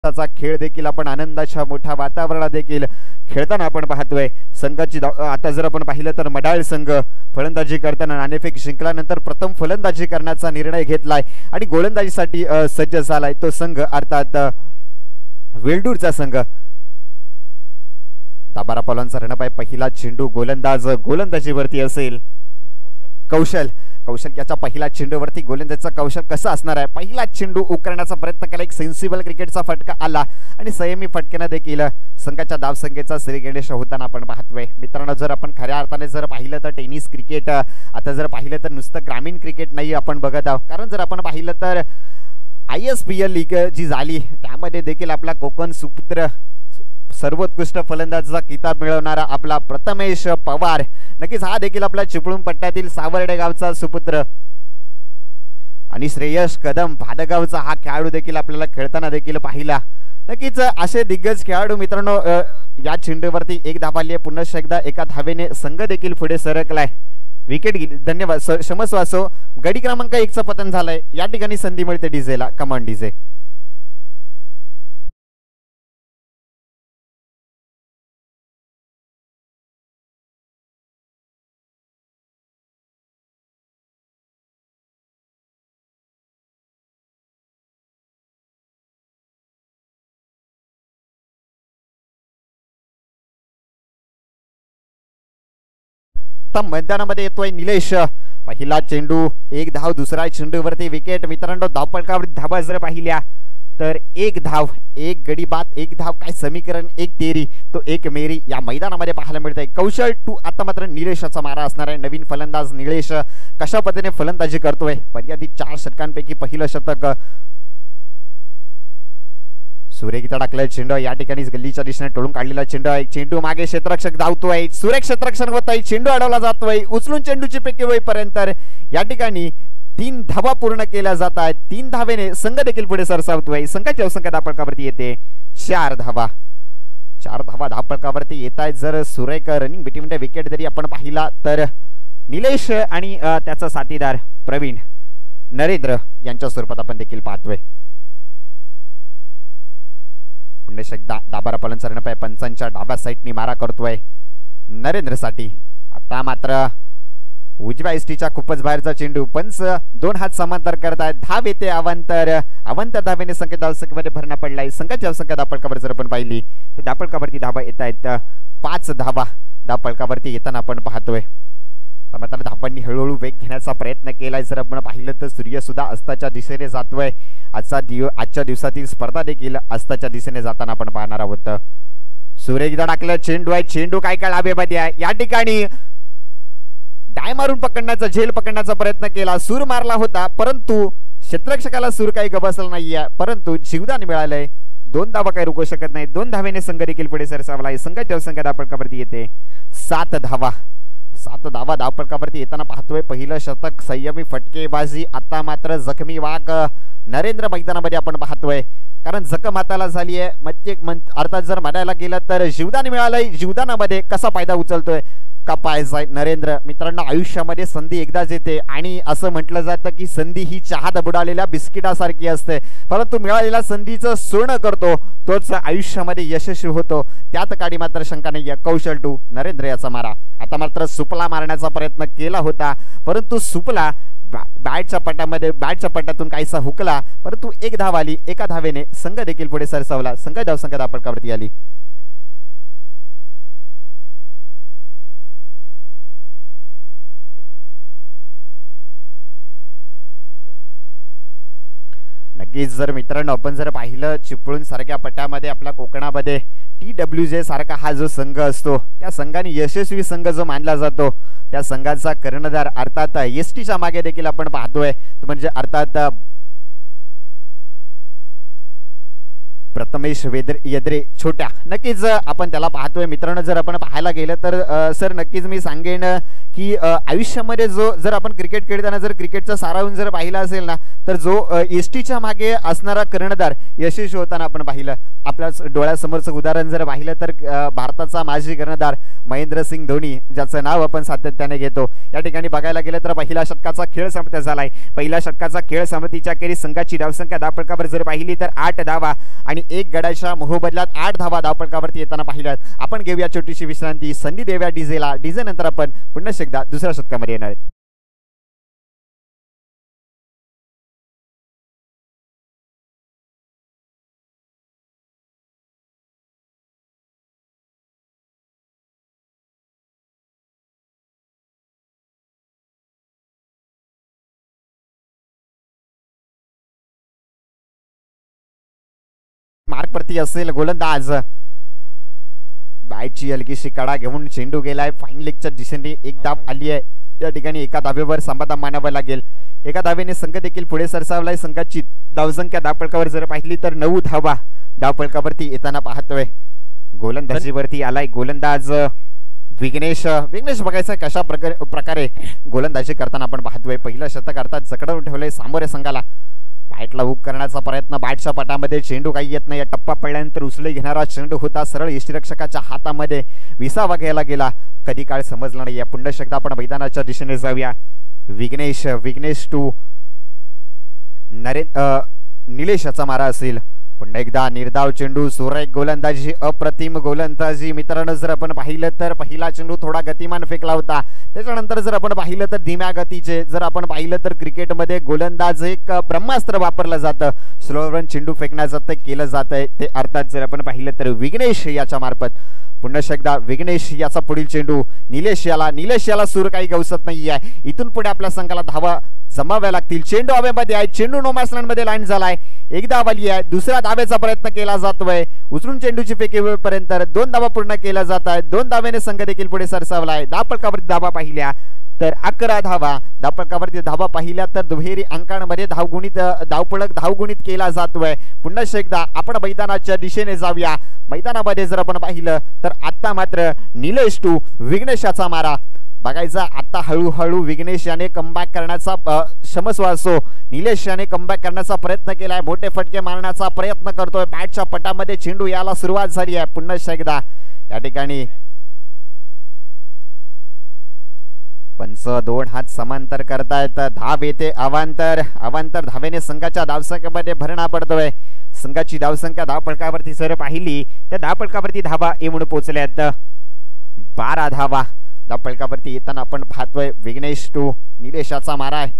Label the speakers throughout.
Speaker 1: चा खेळ देखील आपण आनंदाच्या मोठ्या वातावरणात देखील खेळताना आपण पाहतोय। संघाची आता जर आपण पाहिलं तर मडाळ संघ फलंदाजी करताना नाणेफेक जिंकल्यानंतर प्रथम फलंदाजी करण्याचा निर्णय घेतलाय आणि गोलंदाजीसाठी सज्ज झालाय तो संघ अर्थात वेल्डूरचा संघ। दाबारा पॉलांचा रणपाय पहिला चेंडू गोलंदाज गोलंदाजीवरती असेल। कौशल याच्या पहिला चेंडूवरती गोलंदाजीचा कौशल कसा असणार आहे। पहिला चेंडू उकरण्याचा प्रयत्न केला, एक सेन्सिबल क्रिकेटचा फटका आला आणि संयमी फटक्याने देखील संघाच्या धावसंख्येचा श्रीगणेश होताना आपण पाहतोय। मित्रांनो जर आपण खऱ्या अर्थाने जर पाहिलं तर टेनिस क्रिकेट आता जर पाहिलं तर नुसतं ग्रामीण क्रिकेट नाही आपण बघत आहोत, कारण जर आपण पाहिलं तर ISPL लीग जी झाली त्यामध्ये देखील आपला कोकण सुपुत्र सर्वोत्कृष्ट फलंदाजाचा किताब मिळवणारा आपला प्रथमेश पवार, नक्कीच हा देखील आपला चिपळूण पट्ट्यातील सावर्डे गावचा सुपुत्र आणि श्रेयस कदम भादगावचा हा खेळाडू देखील आपल्याला खेळताना देखील पाहिला। नक्कीच असे दिग्गज खेळाडू मित्रांनो या चेंडूवरती एक धाव आली आहे, पुन्हा एकदा एका धावेने संघ देखील पुढे सरकलाय। विकेट धन्यवाद क्षमस्व असो, गडी क्रमांक 1 चं पतन झालंय। या ठिकाणी संधी मिळते डीजेला, कमांड डीजे। मैदानामध्ये येतोय निलेश, पहिला चेंडू एक धाव, दुसरा चेंडूवरती विकेट। मित्रांनो धावपळकावरती धावा जर पाहिल्या तर एक धाव एक गडी बाद, एक धाव काय समीकरण, एक तेरी तो एक मेरी या मैदानामध्ये पाहायला मिळतंय। कौशल टू आता मात्र निलेशचा मारा असणार आहे। नवीन फलंदाज निलेश कशा पद्धतीने फलंदाजी करतोय, मर्यादित 4 षटकांपैकी पहिलं शतक। सुरेखिता टाकलाय चेंडू, या ठिकाणी गल्लीच्या दिशेने टोळून काढलेला चेंडू आहे। चेंडू मागे क्षेत्ररक्षक धावतोय, सुरेख क्षेत्ररक्षण होतोय, चेंडू अडवला जातोय, उचलून चेंडूची फेकी होईपर्यंत या ठिकाणी 3 धावा पूर्ण केल्या जात आहेत। 3 धावेने संघ देखील पुढे सरसावतोय। संघाची धावसंख्या धावपळकावरती येते 4 धावा। 4 धावा धावपळकावरती येत आहेत। जर सुरेख रनिंग बिटवीन विकेट जरी आपण पाहिला तर निलेश आणि त्याचा साथीदार प्रवीण नरेंद्र यांच्या स्वरूपात आपण देखील पाहतोय। दाबारा पॉलांचा रणपाय पंचांच्या डाव्या साईडनी मारा करतोय नरेंद्र साठी। आता मात्र उजव्या एसटीच्या खूपच बाहेरचा चेंडू, पंच 2 हात समांतर करतायत। धाव येते अवंतर धावेने संख्या धावसंख्येमध्ये भरणा पडलाय। संघाची धावसंख्या धावपळकावर जर आपण पाहिली तर धावपळकावरती धावा येत आहेत 5 धावा धावपळकावरती येताना आपण पाहतोय। मात्र धावांनी हळूहळू वेग घेण्याचा प्रयत्न केलाय। जर आपण पाहिलं तर सूर्य सुद्धा अस्ताच्या दिशेने जातोय। आजच्या दिवसातील स्पर्धा देखील अस्ताच्या दिशेने जाताना आपण पाहणार आहोत। सुरेखिता टाकलं चेंडू आहे, चेंडू काय लाभेमध्ये आहे। या ठिकाणी डाय मारून पकडण्याचा, झेल पकडण्याचा प्रयत्न केला, सूर मारला होता परंतु क्षेत्ररक्षकाला सूर काही गबसला नाहीये, परंतु जीवदान मिळालंय। 2 धावा काही रोखू शकत नाही। 2 धावेने संघ देखील पुढे सरसावलाय। संघाची धावसंख्या धावपळकावरती येते 7 धावा। 7 धावा धावपळकावरती येताना पाहतोय। पहिलं शतक संयमी फटकेबाजी, आता मात्र जखमी वाघ नरेंद्र मैदानामध्ये आपण पाहतोय, कारण जखम हाताला झाली आहे। अर्थात जर म्हणायला गेलं तर जीवदान मिळालंय। जीवदानामध्ये कसा फायदा उचलतोय का पाहायचा नरेंद्र। मित्रांनो आयुष्यामध्ये संधी एकदाच येते आणि असं म्हटलं जातं की संधी ही चहात बुडालेल्या बिस्किटासारखी असते, परंतु मिळालेल्या संधीचं सोनं करतो तोच आयुष्यामध्ये यशस्वी होतो। त्यात काडी मात्र शंका नाही। कौशल टू नरेंद्र याचा मारा। आता मात्र सुपला मारण्याचा प्रयत्न केला होता परंतु सुपला बॅटच्या पट्ट्यातून काहीसा हुकला, परंतु 1 धाव आली। एका धावेने संघ देखील पुढे सरसावला। संघ धावसंख्या धावपळकावरती आली। नक्कीच जर मित्रांनो आपण जर पाहिलं चिपळूण सारख्या पट्ट्यामध्ये आपल्या कोकणामध्ये TWJ सारखा हा जो संघ असतो त्या संघाने यशस्वी संघ जो मानला जातो त्या संघाचा कर्णधार अर्थात एसटीच्या मागे देखील आपण पाहतोय तो म्हणजे अर्थात प्रथमेश येद्रे छोट्या। नक्कीच आपण त्याला पाहतोय। मित्रांनो जर आपण पाहायला गेलं तर सर नक्कीच मी सांगेन की आयुष्यामध्ये जर आपण क्रिकेट खेळताना जर क्रिकेटचा सारांश जर पाहिला असेल ना तर जो एसटीच्या मागे असणारा कर्णधार यशस्वी होताना आपण पाहिलं. आपल्या डोळ्यासमोरचं उदाहरण जर पाहिलं तर भारताचा माजी कर्णधार महेंद्रसिंग धोनी, ज्याचं नाव आपण सातत्याने घेतो. या ठिकाणी बघायला गेलं तर पहिल्या षटकाचा खेळ समाप्त झालाय. पहिल्या षटकाचा खेळ समाप्तीच्या अखेरीस संघाची धावसंख्या धावफलकावर जर पाहिली तर 8 धावा आणि 1 गड्याच्या मोहबदल्यात 8 धावा धावफलकावरती येताना पाहिल्यात. आपण घेऊया छोटीशी विश्रांती. संधी देऊया डीजेला. डीजे नंतर आपण पुन्हा एकदा दुसऱ्या षटकामध्ये येणार आहेत. मार्कवरती असेल गोलंदाज. बॅटची हलकीशी कडा घेऊन चेंडू गेलाय फाईन लेगच्या दिशेने. एक धाव आली आहे. या ठिकाणी एका धावेवर समाधान मानावं लागेल. एका धावेने संघ देखील पुढे सरसावलाय. संघाची धावसंख्या धावफलकावर जर पाहिली तर 9 धावा धावफलकावरती येताना पाहतोय. गोलंदाजीवरती आलाय गोलंदाज विघ्नेश. विघ्नेश बघायचं कशा प्रकारे गोलंदाजी करताना आपण पाहतोय. पहिलं शतक अर्थात जकडवून ठेवलंय सामोरे संघाला. बॅटला हुक करण्याचा प्रयत्न. बॅटच्या पटामध्ये चेंडू काही येत नाही. टप्पा पडल्यानंतर उचले घेणारा चेंडू होता. सरळ यष्टीरक्षकाच्या हातामध्ये विसावा घ्यायला गेला. कधी काळ समजला नाही. पुन्हा एकदा आपण मैदानाच्या दिशेने जाऊया. विघ्नेश टू निलेश याचा मारा असेल. पुन्हा एकदा निर्धाव चेंडू. सुरेख गोलंदाजी, अप्रतिम गोलंदाजी. मित्रांनो जर आपण पाहिलं तर पहिला चेंडू थोडा गतिमान फेकला होता. त्याच्यानंतर जर आपण पाहिलं तर धीम्या गतीचे. जर आपण पाहिलं तर क्रिकेटमध्ये गोलंदाज एक ब्रह्मास्त्र वापरलं जातं. स्लो रन चेंडू फेकण्याचं ते केलं जात आहे. ते अर्थात जर आपण पाहिलं तर विघ्नेश याच्या मार्फत. पुन्हा एकदा विघ्नेश याचा पुढील चेंडू निलेश याला सूर काही गवसत नाही आहे. इथून पुढे आपल्या संघाला धावा जमाव्या लागतील. चेंडू हवेमध्ये आहे. चेंडू नो बॅट्समॅन मध्ये लँड झालाय. एक धाव आली आहे. दुसऱ्या धावेचा प्रयत्न केला जातोय. उचलून चेंडूची फेकी होईपर्यंत 2 धावा पूर्ण केल्या जात आहेत. 2 धावेने संघ देखील पुढे सरसावलाय. धावफलकावरती धावा पाहिल्या तर 11 धावा. धावफलकावरती धावा पाहिल्या तर दुहेरी अंकांमध्ये धावगुणित केला जातोय. पुन्हा एकदा आपण मैदानाच्या दिशेने जाऊया. मैदानामध्ये जर आपण पाहिलं तर आता मात्र निलेश टू विघ्नेशाचा मारा बघायचा. आता हळूहळू विघ्नेश याने कमबॅक करण्याचा क्षमस्व असो. निलेश याने कमबॅक करण्याचा प्रयत्न केलाय. मोठे फटके मारण्याचा प्रयत्न करतोय. बॅटच्या पटामध्ये चेंडू यायला सुरुवात झाली आहे. पुन्हा एकदा या ठिकाणी पंच 2 हात समांतर करतायत. धाव येते अवांतर धावेने संघाच्या धावसंख्येमध्ये भरणा पडतोय. संघाची धावसंख्या धावफलकावरती जर पाहिली तर धावफलकावरती धावा येऊन पोहोचल्यात 12 धावा. धावफलकावरती येताना आपण पाहतोय विघ्नेश टू निलेशाचा मारा आहे.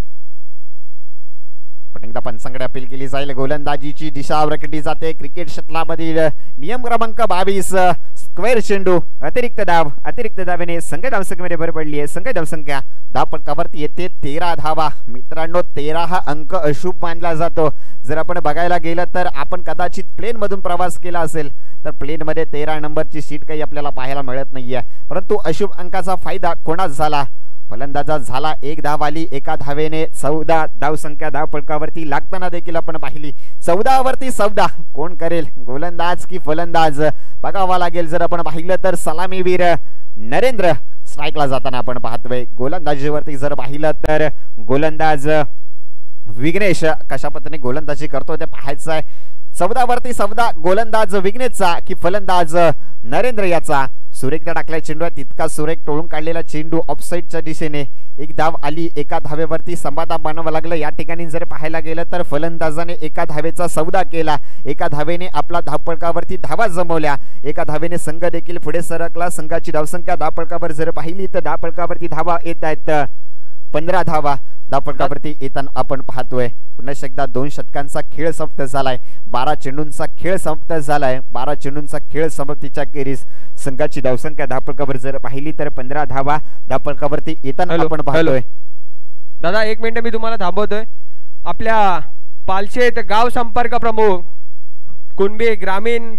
Speaker 1: पण एकदा पंचांकडे अपील केली जाईल. गोलंदाजीची दिशा रखडली जाते. क्रिकेट क्षेत्रामधील नियम क्रमांक 22 स्क्वेअर चेंडू. अतिरिक्त धावेने संघ धावसंख्येमध्ये भर पडली आहे. संघ धावसंख्या धावफलकावरती येते 13 धावा. मित्रांनो 13 हा अंक अशुभ मानला जातो. जर आपण बघायला गेलं तर आपण कदाचित प्लेन मधून प्रवास केला असेल तर प्लेन मध्ये 13 नंबरची सीट काही आपल्याला पाहायला मिळत नाहीये. परंतु अशुभ अंकाचा फायदा कोणाच झाला? फलंदाजा झाला. 1 धाव आली. एका धावेने 14 धावसंख्या धावफलकावरती लागताना देखील आपण पाहिली. 14 वरती 14 कोण करेल? गोलंदाज की फलंदाज बघावा लागेल. जर आपण पाहिलं तर सलामीवीर नरेंद्र स्ट्राईकला जाताना आपण पाहतोय. गोलंदाजीवरती जर पाहिलं तर गोलंदाज विघ्नेश कशा पद्धतीने गोलंदाजी करतो ते पाहायचं आहे. 14 वरती 14 गोलंदाज विघ्नेशचा की फलंदाज नरेंद्र याचा. सुरेखला टाकलाय चेंडू आहे. तितका सुरेख टोळून काढलेला चेंडू ऑफसाईडच्या दिशेने. 1 धाव आली. एका धावेवरती समाधान मानावं लागलं. या ठिकाणी जर पाहायला गेलं तर फलंदाजाने एका धावेचा सौदा केला. एका धावेने आपला धावफलकावरती धावा जमवल्या. एका धावेने संघ देखील पुढे सरकला. संघाची धावसंख्या धावफलकावर जर पाहिली तर धावफलकावरती धावा येत आहेत 15 धावा धावफलकावरती येताना आपण पाहतोय. पुन्हा एकदा 2 षटकांचा खेळ समाप्त झालाय. 12 चेंडूंचा खेळ समाप्त झालाय. 12 चेंडूंचा खेळ समाप्तीच्या अखेरीस संघाची धावसंख्या धावफलकावर जर पाहिली तर 15 धावा धावफलकावरती येताना आपण पाहतोय.
Speaker 2: दादा 1 मिनिट मी तुम्हाला थांबवतोय. आपल्या पालशेत गाव संपर्क प्रमुख कुणबी ग्रामीण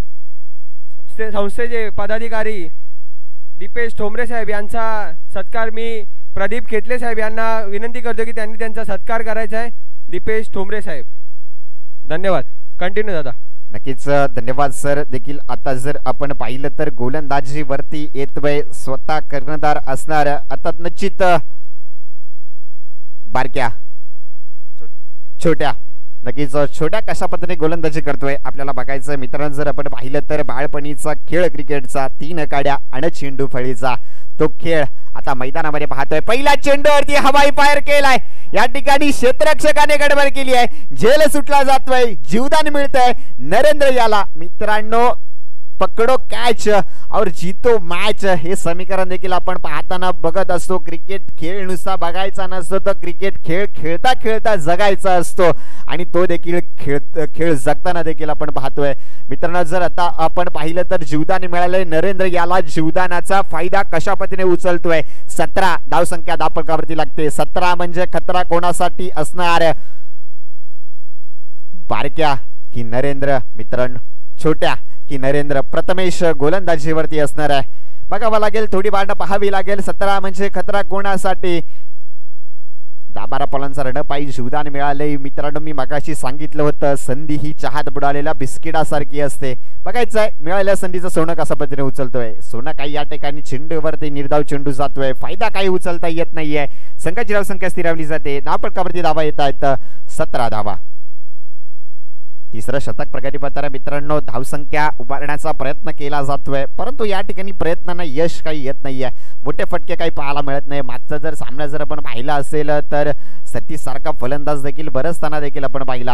Speaker 2: संस्थेचे पदाधिकारी दीपेश ठोंबरे साहेब यांचा सत्कार मी प्रदीप खेतले साहेब यांना विनंती करतो की त्यांनी त्यांचा सत्कार करायचा आहे. दीपेश ठोंबरे साहेब धन्यवाद. कंटिन्यू दादा.
Speaker 1: नक्कीच धन्यवाद सर. देखील आता जर आपण पाहिलं तर गोलंदाजीवरती येतोय स्वतः कर्णधार असणार आता निश्चित बारक्या छोट्या नक्कीच छोट्या कशा पद्धतीने गोलंदाजी करतोय आपल्याला बघायचं मित्रांनो. जर आपण पाहिलं तर बाळपणीचा खेळ क्रिकेटचा 3 काड्या आणि चेंडू फळीचा तो खेळ आता मैदानामध्ये पाहतोय. पहिला चेंडूवरती हवाई फायर केलाय. या ठिकाणी क्षेत्ररक्षकाने गडबड केली आहे. झेल सुटला जातोय. जीवदान मिळतंय नरेंद्र याला. मित्रांनो पकडो कॅच और जीतो मॅच हे समीकरण देखील आपण पाहताना बघत असतो. क्रिकेट खेळ नुसता बघायचा नसतो तर क्रिकेट खेळ खेळता खेळता जगायचा असतो आणि तो देखील खेळ जगताना देखील आपण पाहतोय. मित्रांनो जर आता आपण पाहिलं तर जीवदान मिळालंय. नरेंद्र याला जीवदानाचा फायदा कशा पद्धतीने उचलतोय. 17 धावसंख्या धावफलकावरती लागते. 17 म्हणजे खतरा कोणासाठी असणार. बारक्या की नरेंद्र मित्रांनो छोट्या की नरेंद्र प्रथमेश गोलंदाजीवरती असणार आहे. बघावं लागेल थोडी बाळणं पाहावी लागेल. 17 म्हणजे खतरा कोणासाठी. 10-12 पॉलांचा रन पाहिजे जीवदान मिळाले. मित्रांनो मी मगाशी सांगितलं होतं संधी ही चहात बुडालेल्या बिस्किटासारखी असते. बघायचंय मिळालेल्या संधीचं सोनं कशा पद्धतीने उचलतोय. सोनं काही या ठिकाणी चेंडूवरती निर्धाव चेंडू जातोय. फायदा काही उचलता येत नाहीये. संघाची धावसंख्या स्थिरावली जाते. धावफलकावरती धावा येत आहेत 17 धावा. तिसरं शतक प्रगती पत्र मित्रांनो धावसंख्या उभारण्याचा प्रयत्न केला जातोय परंतु या ठिकाणी प्रयत्नांना यश काही येत नाहीये. मोठे फटके काही पाहायला मिळत नाही. मागचा जर सामना जर आपण पाहिला असेल तर सतीश सारखा फलंदाज देखील बरसताना देखील आपण पाहिला.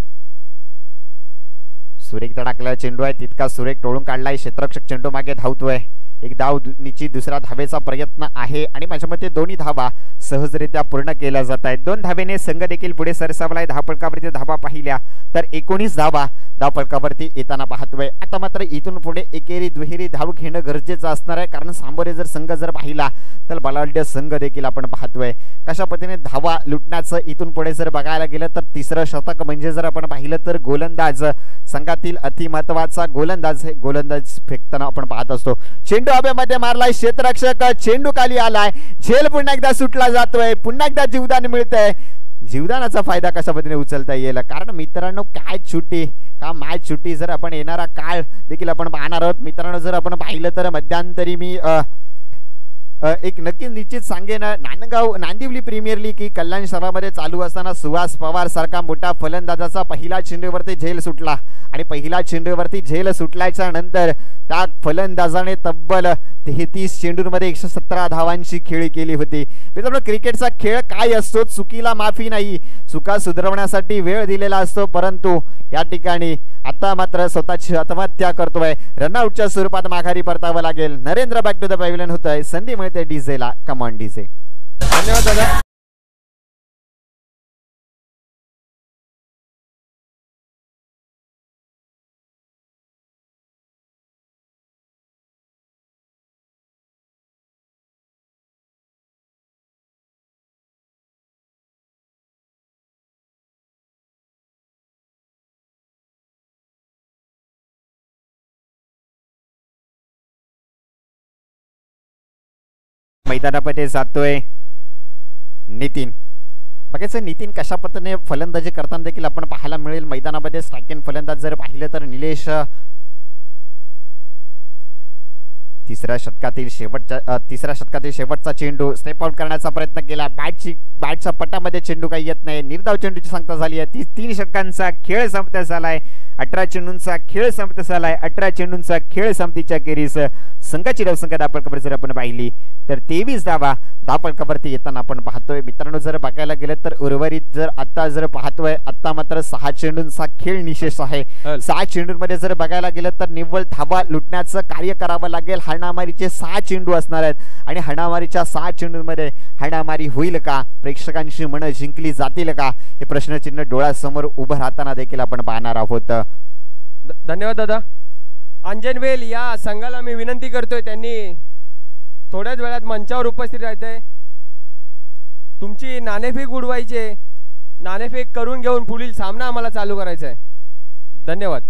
Speaker 1: सुरेख धडकलेला चेंडू आहे तितका सुरेख टोळून काढलाय. क्षेत्ररक्षक चेंडू मागे धावतोय. एक धाव निश्चित दुसरा धावेचा प्रयत्न आहे आणि माझ्या मते दोन्ही धावा सहजरित्या पूर्ण केल्या जात आहेत. 2 धावेने संघ देखील पुढे सरसावलाय. धावफलकावरती धावा पाहिल्या तर 19 धावा धावफलकावरती येताना पाहतोय. आता मात्र इथून पुढे एकेरी दुहेरी धाव घेणं गरजेचं असणार आहे कारण सामोरे जर संघ जर पाहिला तर बलाढ्य संघ देखील आपण पाहतोय. कशा पद्धतीने धावा लुटण्याचं इथून पुढे जर बघायला गेलं तर तिसरं शतक म्हणजे जर आपण पाहिलं तर गोलंदाज संघातील अतिमहत्वाचा गोलंदाज हे गोलंदाज फेकताना आपण पाहत असतो. चेंडू हवेमध्ये मारलाय. क्षेत्ररक्षक चेंडू खाली आलाय. झेल पुन्हा एकदा सुटला जातोय. पुन्हा एकदा जीवदान मिळतंय. जीवदानाचा फायदा कशा पद्धतीने उचलता येईल कारण मित्रांनो काय सुट्टी का मॅच सुट्टी जर आपण येणारा काळ देखील आपण पाहणार आहोत. मित्रांनो जर आपण पाहिलं तर मध्यंतरी मी एक नक्की निश्चित सांगेन नांदगाव नांदिवली प्रीमियर लीग ही कल्याण शहरामध्ये चालू असताना सुहास पवार सारखा मोठा फलंदाजाचा पहिला चेंडूवरती झेल सुटला आणि पहिला चेंडूवरती झेल सुटल्याच्या नंतर त्या फलंदाजाने तब्बल 33 चेंडूंमध्ये 117 धावांची खेळी केली होती. मित्रांनो क्रिकेटचा खेळ काय असतो चुकीला माफी नाही. चुका सुधारण्यासाठी वेळ दिलेला असतो परंतु या ठिकाणी आता मात्र स्वतःची आत्महत्या करतोय. रनआउटच्या स्वरूपात माघारी परतावं लागेल. Narendra back to the pavilion होतोय. संधी मिळते डीजेला. Come on DJ.
Speaker 2: धन्यवाद दादा.
Speaker 1: मैदानामध्ये जातोय नितीन. बघायचं नितीन कशा पद्धतीने फलंदाजी करताना देखील आपण पाहायला मिळेल. मैदानामध्ये स्ट्रायकिंग फलंदाज जर पाहिलं तर निलेश तिसऱ्या शतकातील शेवटचा चेंडू स्टेप आउट करण्याचा प्रयत्न केला. बॅटच्या पट्टामध्ये चेंडू काही येत नाही. निर्धाव चेंडूची सांगता झाली आहे. 3 षटकांचा खेळ संपण्यास आलाय. 18 चेंडूंचा खेळ संपण्यास आलाय. 18 चेंडूंचा खेळ संपतीच्या खेरीस संघाची धावसंख्या धावफलकावर जर आपण पाहिली तर 23 धावा धावफलकावरती येताना आपण पाहतोय. मित्रांनो जर बघायला गेलं तर उर्वरित जर आता जर पाहतोय आता मात्र 6 चेंडूंचा खेळ निशेष आहे. 6 चेंडूंमध्ये जर बघायला गेलं तर निव्वळ धावा लुटण्याचं कार्य करावं लागेल. हाणामारीचे 6 चेंडू असणार आहेत आणि हाणामारीच्या 6 चेंडूंमध्ये हाणामारी होईल का. प्रेक्षकांची मनं जिंकली जातील का हे प्रश्नचिन्ह डोळ्यासमोर उभं राहताना देखील आपण पाहणार आहोत.
Speaker 2: धन्यवाद दादा. अंजनवेल या संघाला मी विनंती करतोय त्यांनी थोड्याच वेळात मंचावर उपस्थित राहते. तुमची नाणेफेक उडवायचे. नाणेफेक करून घेऊन पुढील सामना आम्हाला चालू करायचा आहे. धन्यवाद.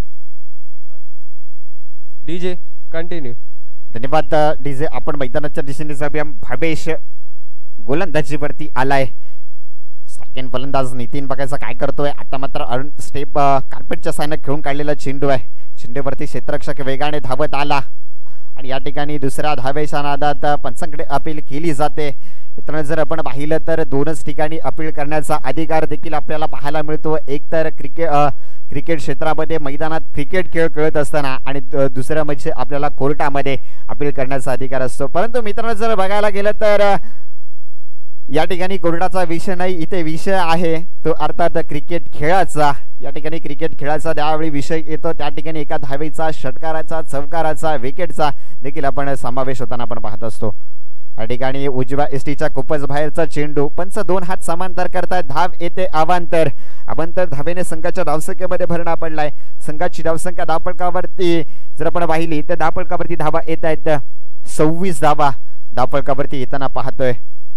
Speaker 2: DJ continue.
Speaker 1: धन्यवाद डीजे. आपण मैदानाच्या दिशेने जाऊया. भावेश गोलंदाजीवरती आलाय. सेकंड फलंदाज नितीन बघायचा काय करतोय. आता मात्र अरुण स्टेप कार्पेटच्या साहाय्याने खेळून काढलेला चेंडू आहे. चेंडूवरती क्षेत्ररक्षक वेगाने धावत आला आणि या ठिकाणी दुसऱ्या धावेच्या नादात पंचांकडे अपील केली जाते. मित्रांनो जर आपण पाहिलं तर दोनच ठिकाणी अपील करण्याचा अधिकार देखील आपल्याला पाहायला मिळतो. एक तर क्रिकेट क्षेत्रामध्ये मैदानात क्रिकेट खेळ खेळत असताना आणि दुसरं म्हणजे आपल्याला कोर्टामध्ये अपील करण्याचा अधिकार असतो. परंतु मित्रांनो जर बघायला गेलं तर या ठिकाणी कोर्टाचा विषय नाही, इथे विषय आहे तो अर्थात क्रिकेट खेळाचा. या ठिकाणी क्रिकेट खेळाचा ज्यावेळी विषय येतो त्या ठिकाणी एका धावेचा, षटकाराचा, चौकाराचा, विकेटचा देखील आपण समावेश होताना आपण पाहत असतो. या ठिकाणी उजव्या एसटीच्या खूपच बाहेरचा चेंडू, पंच 2 हात समांतर करतात, धाव येते अवांतर. अवांतर धावेने संघाच्या धावसंख्येमध्ये भरणा पडलाय. संघाची धावसंख्या धावफलकावरती जर आपण पाहिली तर धावफलकावरती धावा येत आहेत 26 धावा धावफलकावरती येताना पाहतोय.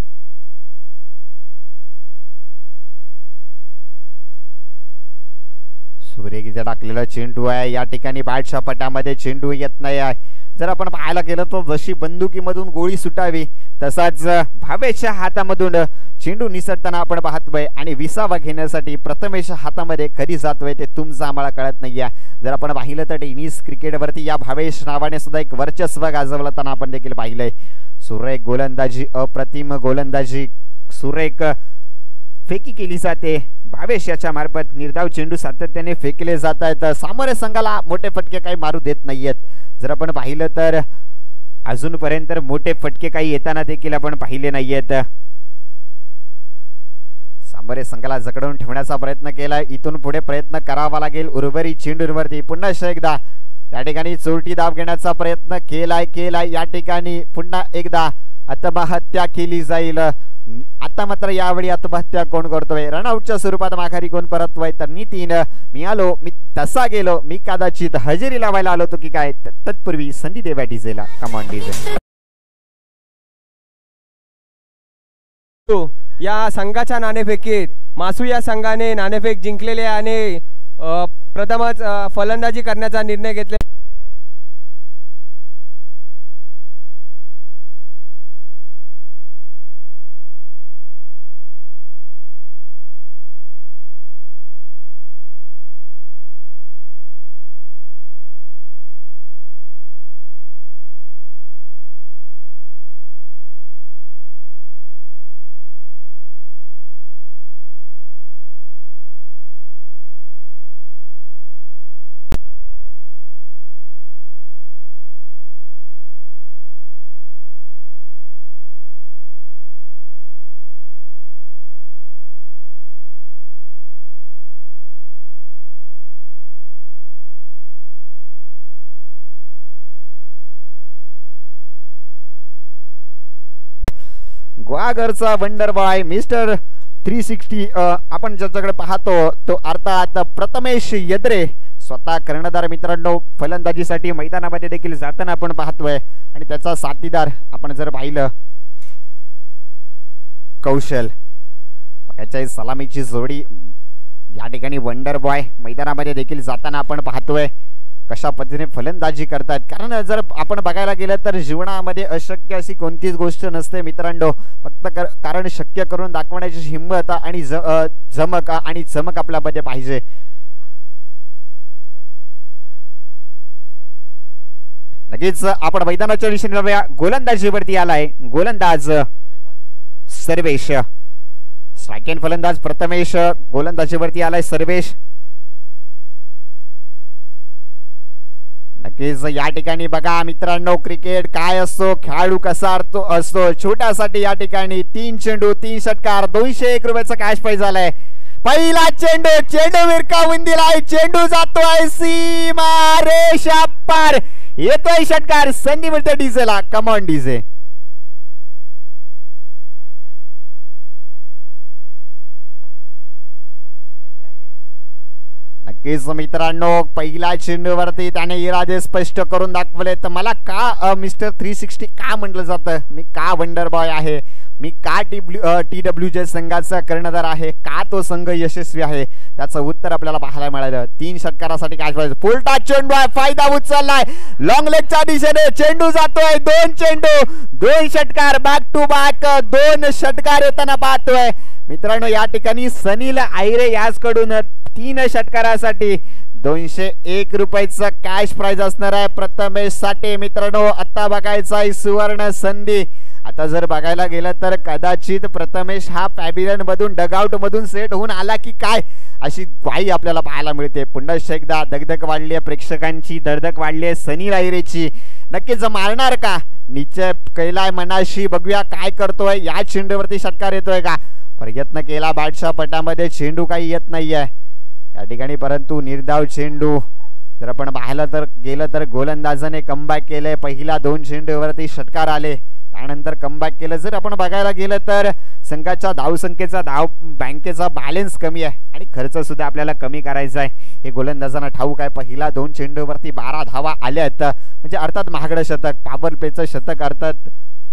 Speaker 1: सुरेखीचा टाकलेला चेंडू आहे. या ठिकाणी बॅटच्या पटामध्ये चेंडू येत नाही आहे. जर आपण पाहायला गेलं तर जशी बंदुकीमधून गोळी सुटावी तसाच भावेच्या हातामधून चेंडू निसटताना आपण पाहतोय आणि विसावा घेण्यासाठी प्रथमेशच्या हातामध्ये कधी जातोय ते तुमचं आम्हाला कळत नाहीये. जर आपण पाहिलं तर टेनिस क्रिकेटवरती या भावेश नावाने सुद्धा एक वर्चस्व गाजवताना आपण देखील पाहिलंय. सुरेख गोलंदाजी, अप्रतिम गोलंदाजी, सुरेख फेकी केली जाते. भावेश याच्या मार्फत निर्धाव चेंडू सातत्याने फेकले जात आहेत. सामोरे संघाला मोठे फटके काही मारू देत नाहीयेत. जर आपण पाहिलं तर अजूनपर्यंत मोठे फटके काही येताना देखील आपण पाहिले नाहीयेत. सामोरे संघाला जकडून ठेवण्याचा प्रयत्न केलाय. इथून पुढे प्रयत्न करावा लागेल उर्वरित चेंडूंवरती. पुन्हा एकदा या ठिकाणी चोरटी दाब घेण्याचा प्रयत्न केलाय. या ठिकाणी पुन्हा एकदा आत्महत्या केली जाईल. आता मात्र यावेळी आत्महत्या कोण करतोय? रनआउटच्या स्वरूपात माघारी कोण परततोय? तर नितीन, मी आलो, मी तसा गेलो, मी कदाचित हजेरी लावायला आलो होतो की काय? तत्पूर्वी संधी देव्या डीजेला. Come on DJ.
Speaker 2: या संघाच्या नाणेफेकीत मासू या संघाने नाणेफेक जिंकलेले आणि प्रथमच फलंदाजी करण्याचा निर्णय घेतला.
Speaker 1: गुहागरचा वंडर बॉय मिस्टर 360 आपण ज्याच्याकडे पाहतो तो अर्थात प्रथमेश यद्रे, स्वतः कर्णधार मित्रांनो, फलंदाजीसाठी मैदानामध्ये देखील जाताना आपण पाहतोय. आणि त्याचा साथीदार आपण जर पाहिलं कौशल, त्याच्या सलामीची जोडी. या ठिकाणी वंडर बॉय मैदानामध्ये देखील जाताना आपण पाहतोय कशा पद्धतीने फलंदाजी करतात. कारण जर आपण बघायला गेलं तर जीवनामध्ये अशक्य अशी कोणतीच गोष्ट नसते मित्रांनो. फक्त कारण शक्य करून दाखवण्याची हिंमत आणि जमक आणि चमक आपल्यामध्ये पाहिजे. लगेच आपण मैदानाच्या दिशेने गोलंदाजीवरती आलाय. गोलंदाज सर्वेश, सेकंड फलंदाज प्रथमेश, गोलंदाजीवरती आलाय सर्वेश. नक्कीच या ठिकाणी बघा मित्रांनो, क्रिकेट काय असतो, खेळाडू कसा असतो. छोट्यासाठी या ठिकाणी 3 चेंडू 3 षटकार 201 रुपयाचा कॅश प्राइज झालाय. पहिला चेंडू विरकावून दिलाय. चेंडू जातोय सीमा रेषा पार, येतोय षटकार. संधी मिळते डीजेला. Come on DJ. नक्कीच मित्रांनो, पहिल्या चेंडूवरती त्याने इरादे स्पष्ट करून दाखवले. तर मला का मिस्टर 360 का म्हटलं जातं, मी का वंडर बॉय आहे, मी का TWJ संघाचा कर्णधार आहे, का तो संघ यशस्वी आहे, त्याचं उत्तर आपल्याला पाहायला मिळालं. 3 षटकारासाठी काय पाहिजे. पुलटा चेंडू आहे, फायदा उचललाय लॉंग लेगच्या दिशेने. चेंडू जातोय 2 चेंडू 2 षटकार, बॅक टू बॅक 2 षटकार येताना पाहतोय मित्रांनो. या ठिकाणी सनील आयरे याचकडून 3 षटकारासाठी 201 रुपयाचं कॅश प्राइज असणार आहे प्रथमेश साठे. मित्रांनो आता बघायचा आहे सुवर्ण संधी. आता जर बघायला गेलं तर कदाचित प्रथमेश हा पॅबिलियन मधून डगआउट मधून सेट होऊन आला की काय अशी ग्वाही आपल्याला पाहायला मिळते. पुन्हा एकदा दगदग वाढली आहे प्रेक्षकांची, धडधक वाढली आहे सनी लाहिरेची. नक्कीच मारणार का निश्चय कैलाय मनाशी. बघूया काय करतोय. या चेंडूवरती षटकार येतोय का. प्रयत्न केला बादशाह पटामध्ये, चेंडू काही येत नाहीये या ठिकाणी, परंतु निर्धाव चेंडू जर आपण पाहायला तर गेलं तर गोलंदाजाने कमबॅक केलंय. पहिला 2 चेंडूवरती षटकार आले, त्यानंतर कमबॅक केलं. जर आपण बघायला गेलं तर संघाच्या धावसंख्येचा धाव बँकेचा बॅलन्स कमी आहे आणि खर्च सुद्धा आपल्याला कमी करायचा आहे हे गोलंदाजांना ठाऊक आहे. पहिला 2 चेंडूवरती 12 धावा आल्यात, म्हणजे अर्थात महागडं शतक, पॉवर प्लेचं शतक. अर्थात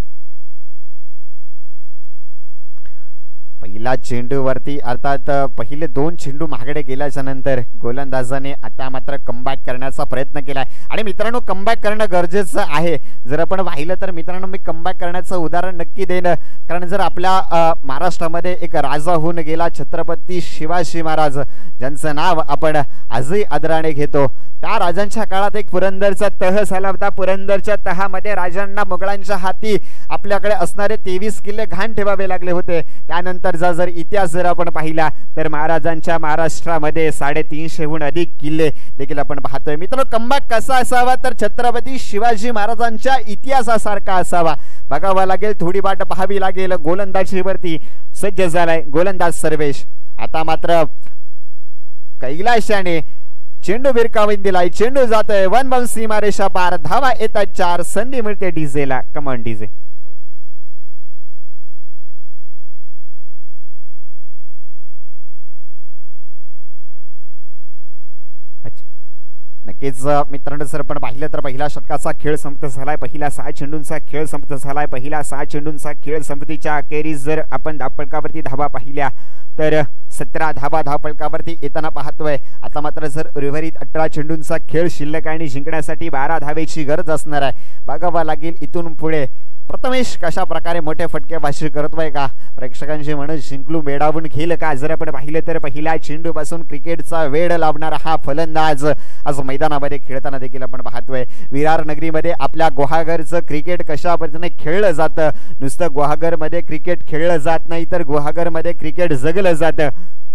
Speaker 1: पहिला चेंडूवरती अर्थात पहिले 2 चेंडू महागडे गेल्याच्या नंतर गोलंदाजाने आता मात्र कमबॅक करण्याचा प्रयत्न केलाय. आणि मित्रांनो कमबॅक करणं गरजेचं आहे. जर आपण पाहिलं तर मित्रांनो मी कमबॅक करण्याचं उदाहरण नक्की देईन, कारण जर आपल्या महाराष्ट्रामध्ये एक राजा होऊन गेला छत्रपती शिवाजी महाराज, ज्यांचं नाव आपण आजही आदराने घेतो, त्या राजांच्या काळात एक पुरंदरचा तह झाला होता. पुरंदरच्या तहामध्ये राजांना मुघलांच्या हाती आपल्याकडे असणारे 23 किल्ले घाण ठेवावे लागले होते. त्यानंतर जर इतिहास जर आपण पाहिला तर महाराजांच्या महाराष्ट्रामध्ये 350हून अधिक किल्ले देखील आपण पाहतोय. मित्रांनो कमबॅक कसा असावा तर छत्रपती शिवाजी महाराजांच्या इतिहासासारखा असावा. बघावं लागेल, थोडी वाट पाहावी लागेल. गोलंदाजीवरती सज्ज झालाय गोलंदाज सर्वेश. आता मात्र कैलाशाने चेंडू भिरकावून दिलाय. चेंडू जातोय 1 बाउंस सीमारेषा पार. धावा येतात 4. संधी मिळते डीजेला. Come on DJ. नक्कीच मित्रांनो जर आपण पाहिलं तर पहिल्या षटकाचा खेळ संपत झालाय. पहिल्या 6 चेंडूंचा खेळ संपत झालाय. पहिल्या 6 चेंडूंचा खेळ संपत्तीच्या अखेरीस जर आपण धावफलकावरती धावा पाहिल्या तर 17 धावा धावफलकावरती येताना पाहतोय. आता मात्र जर उर्वरित 18 चेंडूंचा खेळ शिल्लक आणि जिंकण्यासाठी 12 धावेची गरज असणार आहे. बघावं लागेल इथून पुढे प्रथमेश कशा प्रकारे मोठे फटकेबाजी करतोय का, प्रेक्षकांची मन जिंकलू मेडावून घेईल का. जर आपण पाहिलं तर पहिल्या चेंडूपासून क्रिकेटचा वेळ लावणारा हा फलंदाज आज मैदानामध्ये खेळताना देखील आपण पाहतोय. विरार नगरीमध्ये आपल्या गुहागरचं क्रिकेट कशा पद्धतीने खेळलं जातं. नुसतं गुहागरमध्ये क्रिकेट खेळलं जात नाही तर गुहागरमध्ये क्रिकेट जगलं जातं.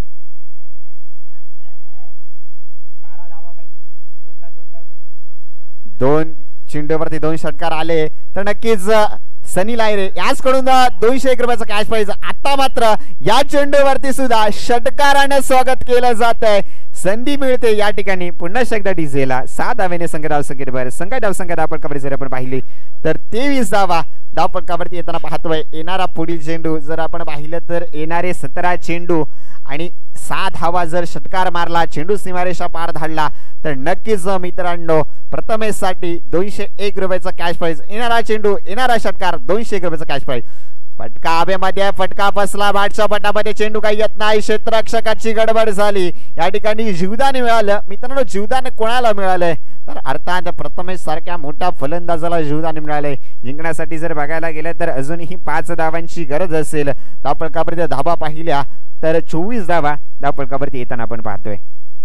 Speaker 1: 2 चेंडूवरती 2 षटकार आले तर नक्कीच सनी लाहिरे याचकडून 201 रुपयाचं कॅश प्राइज. आता मात्र या चेंडूवरती सुद्धा षटकाराने स्वागत केलं जात आहे. संधी मिळते या ठिकाणी पुन्हा एकदा डीजेला. 7 धावेने संघ धावसंख्येवर संघ धावसंख्या धावफलकावरती जर आपण पाहिली तर 23 धावा धावफलकावरती येताना पाहतोय. येणारा पुढील चेंडू जर आपण पाहिलं तर येणारे 17 चेंडू आणि 6 धावा जर षटकार मारला, चेंडू सीमारेषा पार धाडला तर नक्कीच मित्रांनो प्रथमेशसाठी 201 रुपयाचा कॅश प्राइज. येणारा चेंडू येणारा षटकार 201 रुपयाचा कॅश प्राइज. फटका हवेमध्ये, फटका फसला बादशाह पटामध्ये, चेंडू काही येत नाही. क्षेत्ररक्षकाची गडबड झाली. या ठिकाणी जीवदान मिळालं. मित्रांनो जीवदान कोणाला मिळालंय तर अर्थात प्रथमेश सारख्या मोठ्या फलंदाजाला जीवदान मिळालंय. जिंकण्यासाठी जर बघायला गेलं तर अजूनही 5 धावांची गरज असेल. धावफलकावरती धावा पाहिल्या तर 24 धावा धावफलकावरती येताना आपण पाहतोय.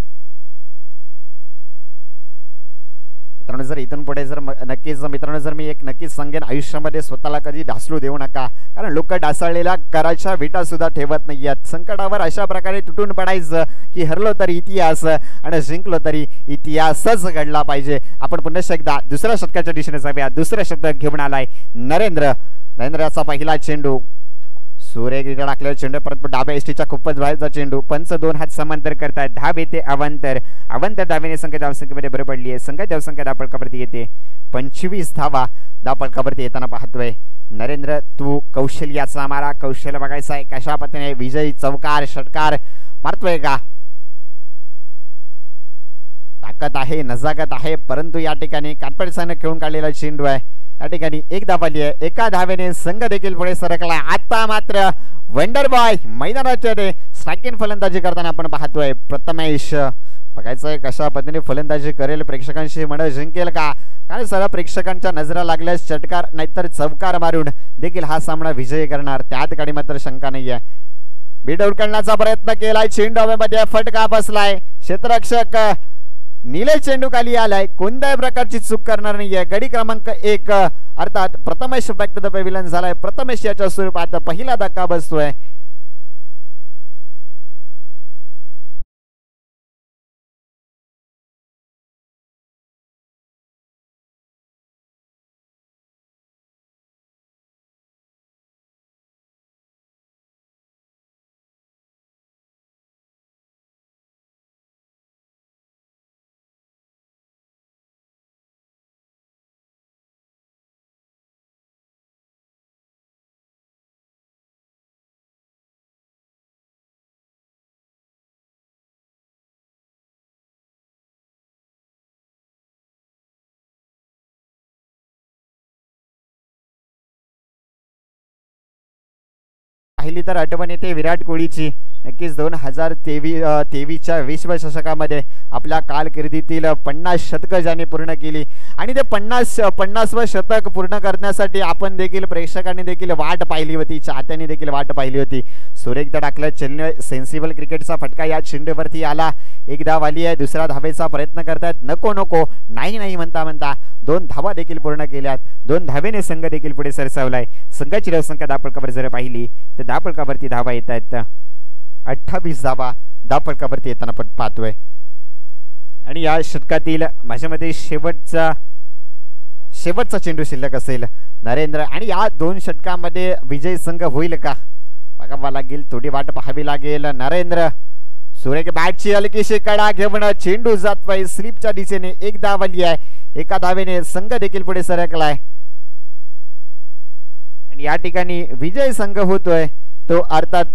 Speaker 1: मित्रांनो जर इथून पुढे जर नक्कीच मित्रांनो जर मी एक नक्कीच सांगेन आयुष्यामध्ये स्वतःला कधी ढासळू देऊ नका, कारण लोक ढासळलेल्या कराच्या विटा सुद्धा ठेवत नाहीयेत. संकटावर अशा प्रकारे तुटून पडायचं की हरलो तरी इतिहास आणि जिंकलो तरी इतिहासच घडला पाहिजे. आपण पुन्हा एकदा दुसऱ्या षटकाच्या दिशेने जाऊया. दुसरा षटक घेऊन आलाय नरेंद्रचा पहिला चेंडू. सूर्य टाकलेला चेंडू परंतु डाव्या एसटीच्या खूपच बाहेरचा चेंडू. पंच 2 हात समांतर करतात. धाव येते अवंतर धावेने संख्या धावसंख्येमध्ये बरं पडली आहे. संख्या धावसंख्या धावफलकावरती येते 25 धावा धावफलकावरती येताना पाहतोय. नरेंद्र तू कौशल्याचा मारा, कौशल्य बघायचा आहे कशा पद्धतीने विजयी चौकार षटकार मारतोय का. ताकद आहे, नजाकत आहे, परंतु या ठिकाणी काटपडसाने खेळून काढलेला चेंडू आहे. या ठिकाणी 1 धाव आली आहे. एका धावेने संघ देखील पुढे सरकला. आता मात्र वंडर बॉय मैदानाच्या स्ट्रायकिंग फलंदाजी करताना आपण पाहतोय. प्रथमेश बघायचंय कशा पद्धतीने फलंदाजी करेल, प्रेक्षकांची मन जिंकेल का. कारण सर्व प्रेक्षकांच्या नजरा लागल्यास षटकार नाहीतर चौकार मारून देखील हा सामना विजयी करणार, त्यात काही मात्र शंका नाहीये. बीट आउट करण्याचा प्रयत्न केलाय. चेंडू हवेमध्ये, फटका बसलाय. क्षेत्ररक्षक निलेश चेंडू खाली आलाय, कोणत्याही प्रकारची चूक करणार नाहीये. गडी क्रमांक 1 अर्थात Prathamesh back to the pavilion झालाय. प्रथमेश याच्या स्वरूपात पहिला धक्का बसतोय. पाहिली तर आठवण येते विराट कोहलीची. नक्कीच 2023च्या विश्वचषकामध्ये आपल्या कारकिर्दीतील 50 शतकं ज्याने पूर्ण केली आणि ते 50व शतक पूर्ण करण्यासाठी आपण देखील प्रेक्षकांनी देखील वाट पाहिली होती, चाहत्यांनी देखील वाट पाहिली होती. सुरेख टाकलं चेन्नई सेन्सिबल क्रिकेटचा फटका या चेंडूवरती आला. एक धाव आली आहे, दुसऱ्या धावेचा प्रयत्न करतायत. नको नको नाही नाही म्हणता म्हणता 2 धावा देखील पूर्ण केल्यात. 2 धावेने संघ देखील पुढे सरसावलाय. संघाची धावसंख्या धावफलकावर जर पाहिली तर धावफलकावरती धावा येत आहेत 28 धावा धावफलकावरती येताना आपण पाहतोय. आणि या षटकातील माझ्यामध्ये शेवटचा चेंडू शिल्लक असेल नरेंद्र. आणि या 2 षटकामध्ये विजय संघ होईल का बघावा लागेल, थोडी वाट पाहावी लागेल. नरेंद्र सुरेख बॅटची हलकीशी कडा घेऊन चेंडू जातोय स्लिपच्या दिशेने. 1 धाव आली आहे. एका धावेने संघ देखील पुढे सरकलाय आणि या ठिकाणी विजय संघ होतोय तो अर्थात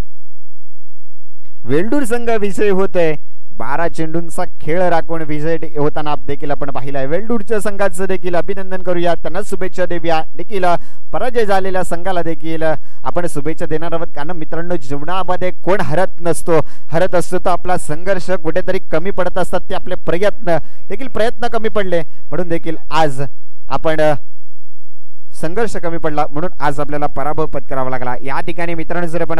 Speaker 1: वेल्डूर संघ विजय होतोय. 12 चेंडूंचा खेळ राखून विजय होताना देखील आपण पाहिलाय. वेल्डूरच्या संघाचं देखील अभिनंदन करूया, त्यांना शुभेच्छा देऊया. देखील पराजय झालेल्या संघाला देखील आपण शुभेच्छा देणार आहोत. कारण मित्रांनो, जीवनामध्ये कोण हरत नसतो, हरत असतो तर आपला संघर्ष कुठेतरी कमी पडत असतात. ते आपले प्रयत्न कमी पडले म्हणून देखील आज आपण संघर्ष कमी पडला म्हणून आज आपल्याला पराभव पत्करावा लागला. या ठिकाणी मित्रांनो जर आपण